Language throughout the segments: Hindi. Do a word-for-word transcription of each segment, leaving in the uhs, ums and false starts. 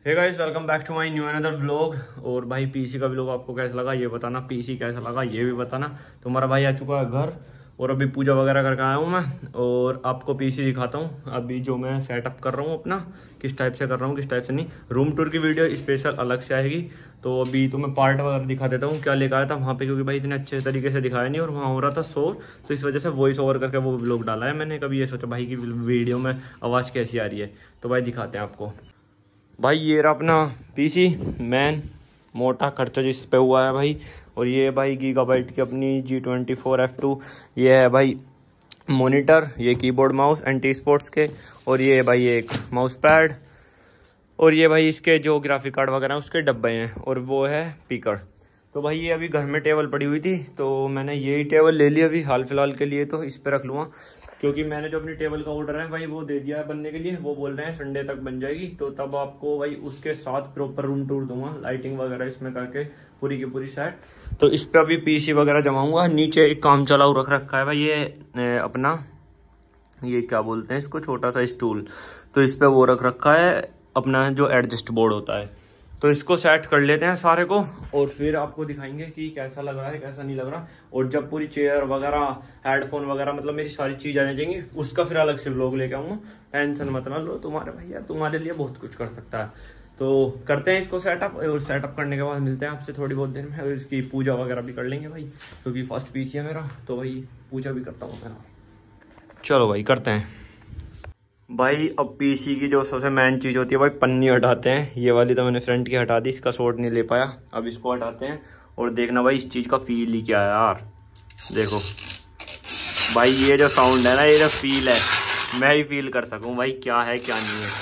Hey guys, welcome back to my new another vlog. और भाई पीसी का व्लॉग आपको कैसा लगा ये बताना, पीसी कैसा लगा ये भी बताना। तो हमारा भाई आ चुका है घर और अभी पूजा वगैरह करके आया हूँ मैं और आपको पीसी दिखाता हूँ अभी जो मैं सेटअप कर रहा हूँ अपना, किस टाइप से कर रहा हूँ किस टाइप से नहीं। रूम टूर की वीडियो स्पेशल अलग से आएगी। तो अभी तो मैं पार्ट वगैरह दिखा देता हूँ क्या लेकर आया था वहाँ पे, क्योंकि भाई इतने अच्छे तरीके से दिखाया नहीं और वहाँ हो रहा था शोर, तो इस वजह से वॉइस ओवर करके वो व्लॉग डाला है मैंने। कभी ये सोचा भाई की वीडियो में आवाज़ कैसी आ रही है, तो भाई दिखाते हैं आपको। भाई ये रहा अपना पीसी मैन, मोटा खर्चा जिस पे हुआ है भाई। और ये भाई गीगाबाइट की अपनी G twenty four F two, ये है भाई मॉनिटर, ये कीबोर्ड माउस एंटी स्पोर्ट्स के, और ये भाई एक माउस पैड, और ये भाई इसके जो ग्राफिक कार्ड वगैरह उसके डब्बे हैं, और वो है स्पीकर। तो भाई ये अभी घर में टेबल पड़ी हुई थी तो मैंने यही टेबल ले ली अभी हाल फिलहाल के लिए, तो इस पर रख लूँगा, क्योंकि मैंने जो अपनी टेबल का ऑर्डर है भाई वो दे दिया है बनने के लिए। वो बोल रहे हैं संडे तक बन जाएगी, तो तब आपको भाई उसके साथ प्रॉपर रूम टूर दूंगा, लाइटिंग वगैरह इसमें करके पूरी की पूरी सेट। तो इस पर अभी पीसी वगैरह जमाऊंगा। नीचे एक काम चलाऊ रख रखा है भाई ये अपना, ये क्या बोलते हैं इसको, छोटा सा स्टूल, तो इस पर वो रख रखा है अपना जो एडजस्ट बोर्ड होता है। तो इसको सेट कर लेते हैं सारे को और फिर आपको दिखाएंगे कि कैसा लग रहा है कैसा नहीं लग रहा। और जब पूरी चेयर वगैरह हेडफोन वगैरह मतलब मेरी सारी चीज़ आ जाएंगी, उसका फिर अलग से व्लॉग लेके आऊँगा। टेंशन मत ना लो, तुम्हारे भैया तुम्हारे लिए बहुत कुछ कर सकता है। तो करते हैं इसको सेटअप, और सेटअप करने के बाद मिलते हैं आपसे थोड़ी बहुत देर में। और इसकी पूजा वगैरह भी कर लेंगे भाई, क्योंकि फर्स्ट पीसी है मेरा, तो भाई पूजा भी करता हूँ मेरा। चलो भाई करते हैं। भाई अब पीसी की जो सबसे मेन चीज़ होती है भाई, पन्नी हटाते हैं। ये वाली तो मैंने फ्रंट की हटा दी, इसका शॉट नहीं ले पाया, अब इसको हटाते हैं। और देखना भाई इस चीज़ का फील ही क्या है यार, देखो भाई ये जो साउंड है ना, ये जो फील है, मैं ही फील कर सकूं भाई क्या है क्या नहीं है।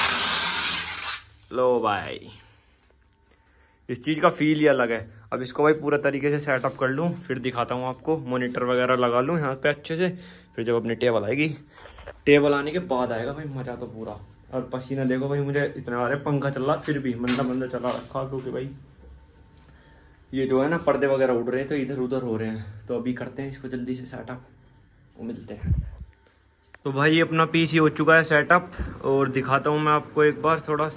लो भाई इस चीज़ का फील ही अलग है। अब इसको भाई पूरा तरीके से सेटअप कर लूँ, फिर दिखाता हूँ आपको। मॉनिटर वगैरह लगा लूँ यहाँ पे अच्छे से, फिर जब अपनी टेबल आएगी, टेबल आने के बाद आएगा भाई मज़ा तो पूरा। और पसीना देखो भाई मुझे इतना आ रहा है, पंखा चल रहा फिर भी मंदा मंदा चला रखा, क्योंकि भाई ये जो है ना पर्दे वगैरह उड़ रहे हैं तो इधर उधर हो रहे हैं। तो अभी करते हैं इसको जल्दी से सेटअप, मिलते हैं। तो भाई अपना पीसी हो चुका है सेटअप, और दिखाता हूँ मैं आपको एक बार थोड़ा।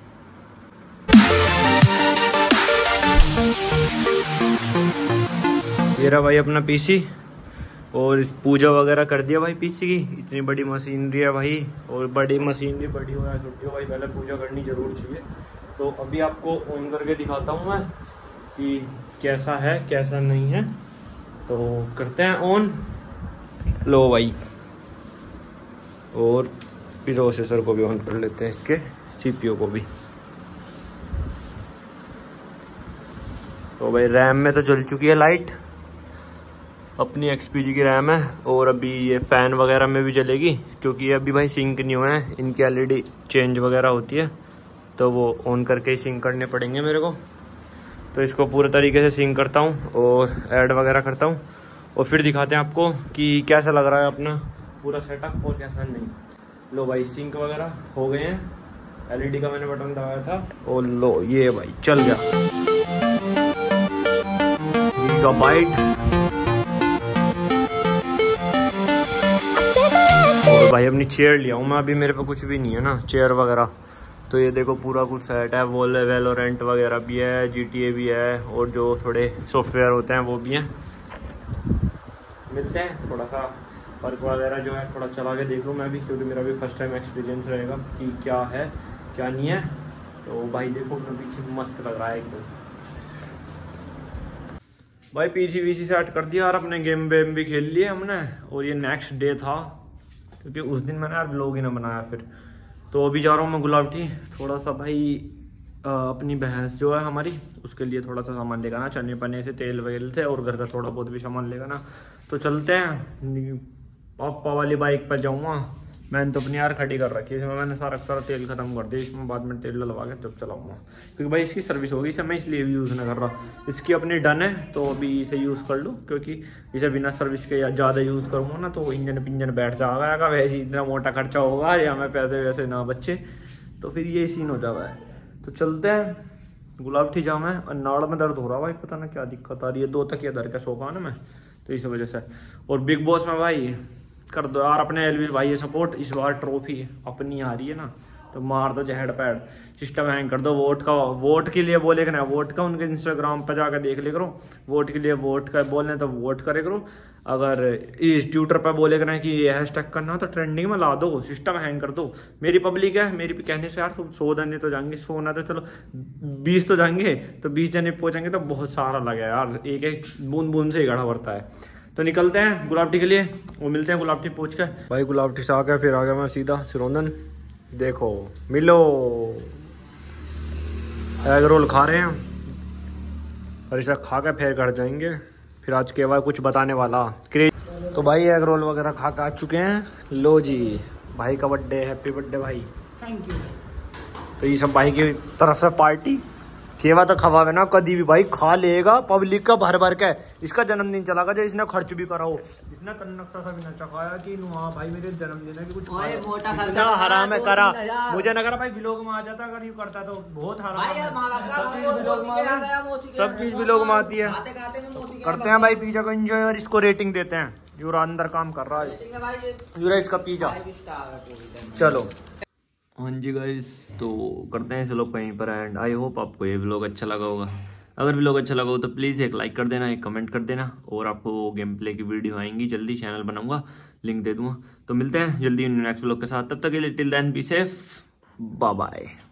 ये रहा भाई अपना पीसी, और इस पूजा वगैरह कर दिया भाई पीसी की। इतनी बड़ी मशीनरी है भाई, और बड़ी मशीनरी बड़ी हो या छोटी हो भाई, पहले पूजा करनी जरूर चाहिए। तो अभी आपको ऑन करके दिखाता हूँ मैं कि कैसा है कैसा नहीं है। तो करते हैं ऑन। लो भाई, और प्रोसेसर को भी ऑन कर लेते हैं, इसके सीपीयू को भी। तो भाई रैम में तो जल चुकी है लाइट, अपनी एक्सपीजी की रैम है। और अभी ये फ़ैन वगैरह में भी जलेगी, क्योंकि ये अभी भाई सिंक नहीं हुए हैं, इनकी एलईडी चेंज वगैरह होती है, तो वो ऑन करके ही सिंक करने पड़ेंगे मेरे को। तो इसको पूरे तरीके से सिंक करता हूँ और ऐड वगैरह करता हूँ, और फिर दिखाते हैं आपको कि कैसा लग रहा है अपना पूरा सेटअप और कैसा नहीं। लो भाई सिंक वगैरह हो गए हैं, एलईडी का मैंने बटन दबाया था, और लो ये भाई चल गया गीगाबाइट। और भाई अपनी चेयर लिया हूँ मैं, अभी मेरे पे कुछ भी नहीं है ना चेयर वगैरह। तो ये देखो पूरा कुछ सेट है, वॉल वेलोरेंट वगैरह भी है, जीटीए भी है, और जो थोड़े सॉफ्टवेयर होते हैं वो भी हैं। मिलते हैं थोड़ा सा वर्क वगैरह जो है थोड़ा चला के देख लूँ मैं भी, क्योंकि मेरा भी फर्स्ट टाइम एक्सपीरियंस रहेगा कि क्या है क्या नहीं है। तो भाई देखो मैं पीछे मस्त लग रहा है एकदम। भाई पीसी वीसी सेट कर दिया और अपने गेम वेम भी खेल लिए हमने। और ये नेक्स्ट डे था, क्योंकि उस दिन मैंने यार व्लॉग ही ना बनाया फिर। तो अभी जा रहा हूँ मैं गुलावटी, थोड़ा सा भाई आ, अपनी भैंस जो है हमारी उसके लिए थोड़ा सा सामान लेगा ना, चने पने से तेल वगैरह से, और घर का थोड़ा बहुत भी सामान लेगा ना। तो चलते हैं, पापा वाली बाइक पर जाऊँगा। मैंने तो अपनी यार खड़ी कर रखी है, इसमें मैंने सारा सारा तेल खत्म कर दिया, इसमें बाद में तेल डलवा के जब चलाऊँगा, क्योंकि भाई इसकी सर्विस होगी, इसे मैं इसलिए भी यूज़ नहीं कर रहा। इसकी अपनी डन है तो अभी इसे यूज़ कर लूँ, क्योंकि इसे बिना सर्विस के ज़्यादा यूज़ करूँगा ना तो इंजन पिंजन बैठ जाएगा, वैसे इतना मोटा खर्चा होगा या मैं पैसे वैसे ना बच्चे, तो फिर ये सीन हो जाता है। तो चलते हैं, गुलावटी जाम है और नाड़ में दर्द हो रहा है भाई, पता ना क्या दिक्कत आ रही है, दो तकिया दर का सोफा ना मैं, तो इस वजह से। और बिग बॉस में भाई कर दो यार अपने एलविस भाई ये सपोर्ट, इस बार ट्रॉफी अपनी आ रही है ना, तो मार दो हेड पैड, सिस्टम हैंग कर दो। वोट का वोट के लिए बोले कि ना वोट का उनके इंस्टाग्राम पर जाकर देख ले करो, वोट के लिए वोट का बोलने तो वोट करे करो। अगर इस ट्विटर पर बोले कि ना कि ये हैश टैग करना तो ट्रेंडिंग में ला दो, सिस्टम हैंग कर दो। मेरी पब्लिक है, मेरी कहने से यार सौ जने तो जाएंगे, सौ ना तो चलो बीस तो जाएंगे, तो बीस जने पहुंचेंगे तो बहुत सारा लगे यार, एक एक बूंद बूंद से ही गढ़ा भरता है। तो निकलते हैं गुलाबटी के लिए, वो मिलते हैं गुलाबटी पहुंच के। भाई गुलाबटी से आ गया, फिर आ गया मैं सीधा सिरोंदन। देखो मिलो, एग रोल खा रहे हैं और इसे खा के फिर घर जाएंगे। फिर आज के बाद कुछ बताने वाला तो भाई एग रोल वगैरह खा के आ चुके हैं। लो जी, भाई का बर्थडे, हैप्पी बर्थडे भाई। Thank you. तो ये सब भाई की तरफ से पार्टी। केवा तो खवावे ना कभी भी भाई, खा लेगा पब्लिक का भर भर के। इसका जन्मदिन चला गया जो इसने खर्च भी करा हो, इसने कन्नक्सा सा भी ना चखाया कि हाँ भाई मेरे जन्मदिन है कि कुछ मोटा इतना हराम है करा। मुझे ना करा भाई व्लॉग में आ जाता, अगर यू करता तो बहुत हराम है। सब चीज व्लॉग में आती है। करते हैं भाई पिज्जा को एंजॉय और इसको रेटिंग देते हैं। यूरा अंदर काम कर रहा है, यूरा इसका पिज्जा। चलो हाँ जी गाइस, तो करते हैं इस व्लॉग कहीं पर एंड। आई होप आपको ये व्लॉग अच्छा लगा होगा। अगर व्लॉग अच्छा लगा हो तो प्लीज़ एक लाइक कर देना, एक कमेंट कर देना। और आपको गेम प्ले की वीडियो आएंगी जल्दी, चैनल बनाऊंगा, लिंक दे दूंगा। तो मिलते हैं जल्दी नेक्स्ट व्लॉग के साथ, तब तक के लिए till then be safe, bye bye.